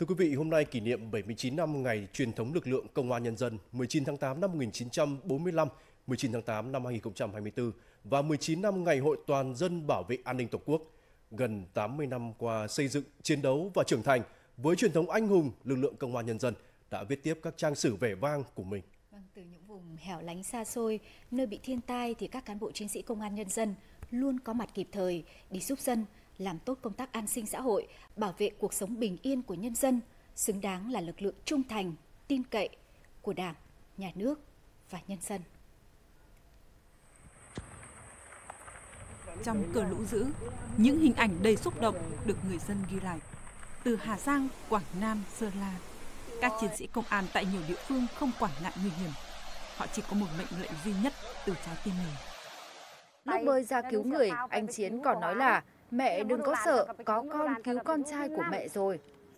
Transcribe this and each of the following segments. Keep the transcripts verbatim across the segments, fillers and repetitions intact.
Thưa quý vị, hôm nay kỷ niệm bảy mươi chín năm ngày truyền thống lực lượng Công an Nhân dân mười chín tháng tám năm một nghìn chín trăm bốn mươi lăm, mười chín tháng tám năm hai nghìn không trăm hai mươi tư và mười chín năm ngày Hội Toàn dân bảo vệ an ninh Tổ quốc. Gần tám mươi năm qua xây dựng, chiến đấu và trưởng thành, với truyền thống anh hùng, lực lượng Công an Nhân dân đã viết tiếp các trang sử vẻ vang của mình. Vâng, từ những vùng hẻo lánh xa xôi, nơi bị thiên tai thì các cán bộ chiến sĩ Công an Nhân dân luôn có mặt kịp thời để giúp dân làm tốt công tác an sinh xã hội, bảo vệ cuộc sống bình yên của nhân dân, xứng đáng là lực lượng trung thành, tin cậy của Đảng, Nhà nước và nhân dân. Trong cơn lũ dữ, những hình ảnh đầy xúc động được người dân ghi lại. Từ Hà Giang, Quảng Nam, Sơn La, các chiến sĩ công an tại nhiều địa phương không quản ngại nguy hiểm. Họ chỉ có một mệnh lệnh duy nhất từ trái tim mình. Lúc bơi ra cứu người, anh Chiến còn nói là mẹ đừng có sợ, có con cứu con trai của mẹ rồi.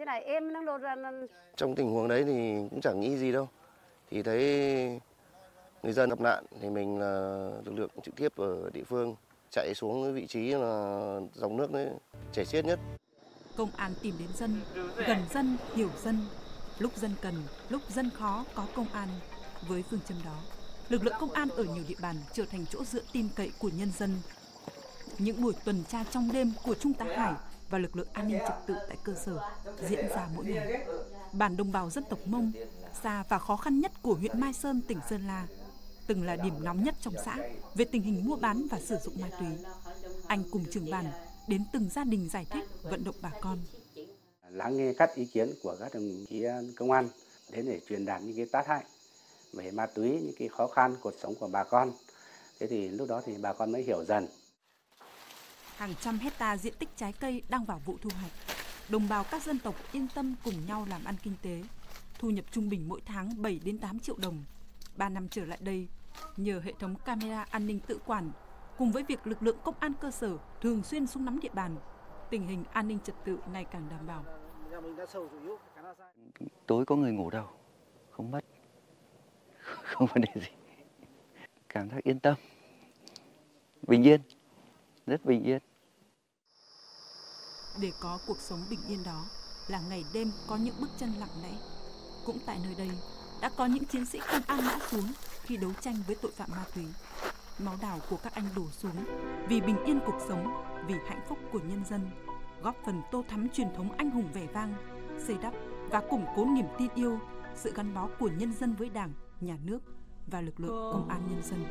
Trong tình huống đấy thì cũng chẳng nghĩ gì đâu. Thì thấy người dân gặp nạn thì mình là lực lượng trực tiếp ở địa phương chạy xuống cái vị trí là dòng nước đấy chảy xiết nhất. Công an tìm đến dân, gần dân, hiểu dân. Lúc dân cần, lúc dân khó có công an. Với phương châm đó, lực lượng công an ở nhiều địa bàn trở thành chỗ dựa tin cậy của nhân dân. Những buổi tuần tra trong đêm của Trung tá Hải và lực lượng an ninh trật tự tại cơ sở diễn ra mỗi ngày. Bản đồng bào dân tộc Mông, xa và khó khăn nhất của huyện Mai Sơn, tỉnh Sơn La, từng là điểm nóng nhất trong xã về tình hình mua bán và sử dụng ma túy. Anh cùng trưởng bản đến từng gia đình giải thích, vận động bà con. Lắng nghe các ý kiến của các đồng chí công an đến để truyền đạt những cái tác hại về ma túy, những cái khó khăn cuộc sống của bà con. Thế thì lúc đó thì bà con mới hiểu dần. Hàng trăm hecta diện tích trái cây đang vào vụ thu hoạch. Đồng bào các dân tộc yên tâm cùng nhau làm ăn kinh tế. Thu nhập trung bình mỗi tháng bảy đến tám triệu đồng. Ba năm trở lại đây, nhờ hệ thống camera an ninh tự quản, cùng với việc lực lượng công an cơ sở thường xuyên xuống nắm địa bàn, tình hình an ninh trật tự ngày càng đảm bảo. Tối có người ngủ đâu, không mất, không vấn đề gì. Cảm giác yên tâm, bình yên, rất bình yên. Để có cuộc sống bình yên đó là ngày đêm có những bước chân lặng lẽ. Cũng tại nơi đây đã có những chiến sĩ công an ngã xuống khi đấu tranh với tội phạm ma túy. Máu đào của các anh đổ xuống vì bình yên cuộc sống, vì hạnh phúc của nhân dân, góp phần tô thắm truyền thống anh hùng vẻ vang, xây đắp và củng cố niềm tin yêu, sự gắn bó của nhân dân với Đảng, Nhà nước và lực lượng công an nhân dân.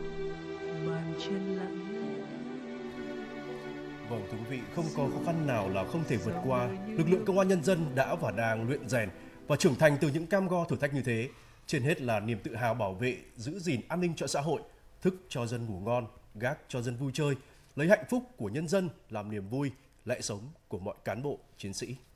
Vâng, thưa quý vị, không có khó khăn nào là không thể vượt qua. Lực lượng Công an Nhân dân đã và đang luyện rèn và trưởng thành từ những cam go thử thách như thế. Trên hết là niềm tự hào bảo vệ, giữ gìn an ninh cho xã hội, thức cho dân ngủ ngon, gác cho dân vui chơi, lấy hạnh phúc của nhân dân làm niềm vui, lẽ sống của mọi cán bộ, chiến sĩ.